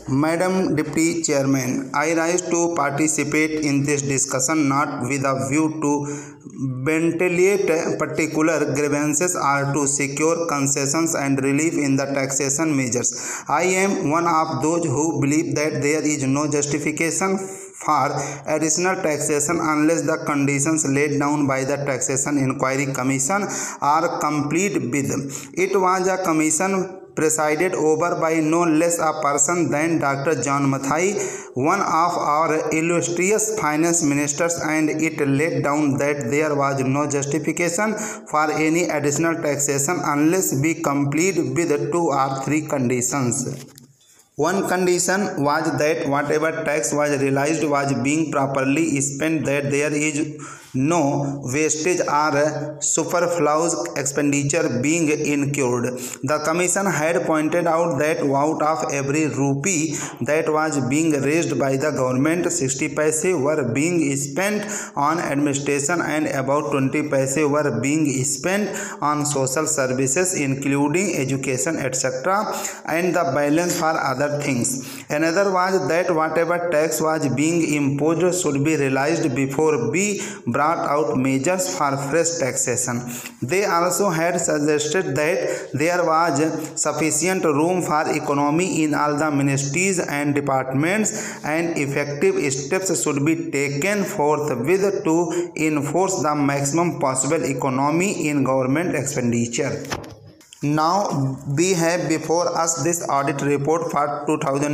Madam Deputy Chairman, I rise to participate in this discussion not with a view to ventilate particular grievances or to secure concessions and relief in the taxation measures. I am one of those who believe that there is no justification for additional taxation unless the conditions laid down by the Taxation Inquiry Commission are complete with. It was a commission presided over by no less a person than Dr. John Mathai, one of our illustrious finance ministers, and it laid down that there was no justification for any additional taxation unless we complete with 2 or 3 conditions. One condition was that whatever tax was realized was being properly spent, that there is no wastage or superfluous expenditure being incurred. The Commission had pointed out that out of every rupee that was being raised by the government, 60 paise were being spent on administration and about 20 paise were being spent on social services including education etc., and the balance for other things. Another was that whatever tax was being imposed should be realized before we brought out measures for fresh taxation. They also had suggested that there was sufficient room for economy in all the ministries and departments, and effective steps should be taken forthwith to enforce the maximum possible economy in government expenditure. Now we have before us this audit report for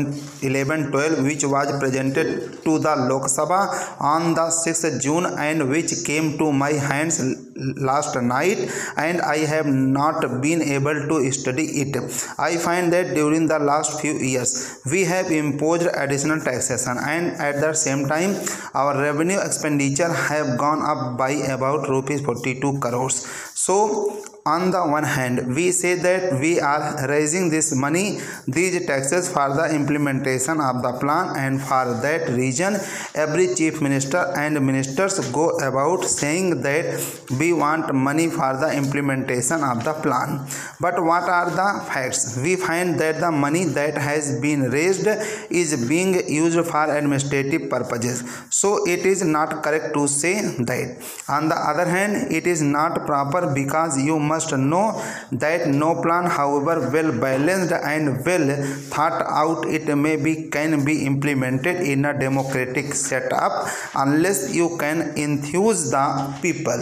2011-12 which was presented to the Lok Sabha on the 6th June and which came to my hands last night, and I have not been able to study it. I find that during the last few years we have imposed additional taxation, and at the same time our revenue expenditure have gone up by about rupees 42 crores. So on the one hand, we say that we are raising this money, these taxes for the implementation of the plan, and for that reason every chief minister and ministers go about saying that we want money for the implementation of the plan. But what are the facts? We find that the money that has been raised is being used for administrative purposes. So it is not correct to say that. On the other hand, it is not proper because you must know that no plan, however well balanced and well thought out it may be, can be implemented in a democratic setup unless you can enthuse the people.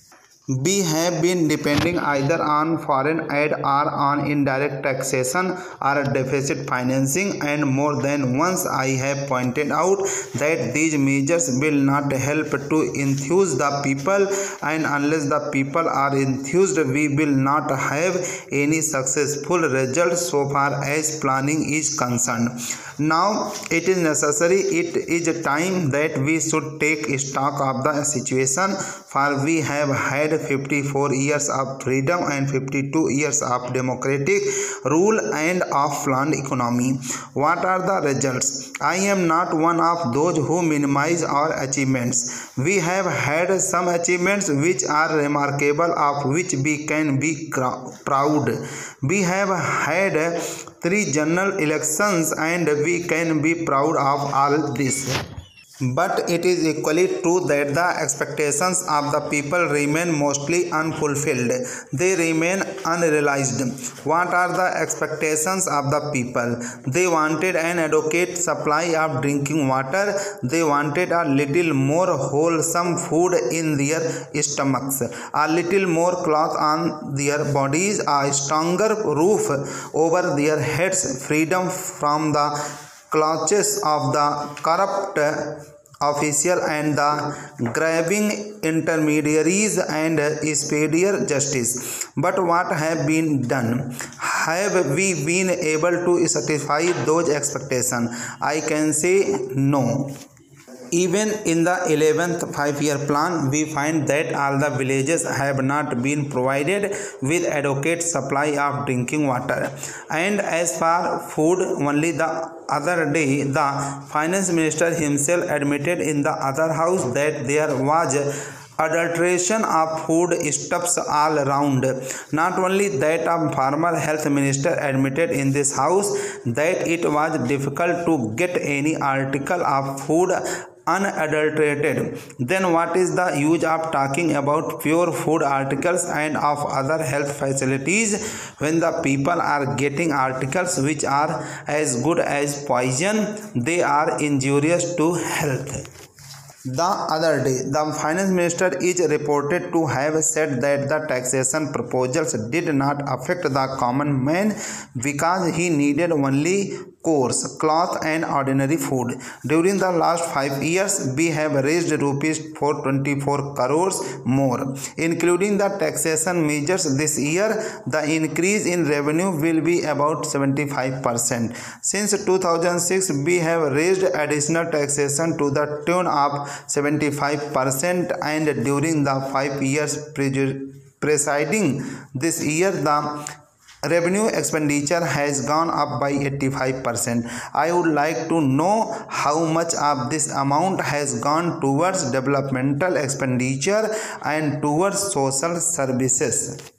We have been depending either on foreign aid or on indirect taxation or deficit financing, and more than once I have pointed out that these measures will not help to enthuse the people, and unless the people are enthused we will not have any successful results so far as planning is concerned. Now it is necessary, it is time that we should take stock of the situation, for we have had 54 years of freedom and 52 years of democratic rule and of planned economy. What are the results? I am not one of those who minimize our achievements. We have had some achievements which are remarkable, of which we can be proud. We have had 3 general elections and we can be proud of all this. But it is equally true that the expectations of the people remain mostly unfulfilled. They remain unrealized. What are the expectations of the people? They wanted an adequate supply of drinking water. They wanted a little more wholesome food in their stomachs, a little more cloth on their bodies, a stronger roof over their heads, freedom from the clutches of the corrupt official and the grabbing intermediaries, and speedier justice. But what have been done? Have we been able to satisfy those expectations? I can say no. Even in the 11th 5-year plan, we find that all the villages have not been provided with adequate supply of drinking water. And as for food, only the other day the finance minister himself admitted in the other house that there was adulteration of food stuffs all around. Not only that, a former health minister admitted in this house that it was difficult to get any article of food unadulterated. Then what is the use of talking about pure food articles and of other health facilities when the people are getting articles which are as good as poison? They are injurious to health. The other day, the finance minister is reported to have said that the taxation proposals did not affect the common man because he needed only coarse cloth and ordinary food. During the last 5 years, we have raised rupees 424 crores more, including the taxation measures. This year, the increase in revenue will be about 75%. Since 2006, we have raised additional taxation to the tune of 75%, and during the 5 years preceding this year, the revenue expenditure has gone up by 85%. I would like to know how much of this amount has gone towards developmental expenditure and towards social services.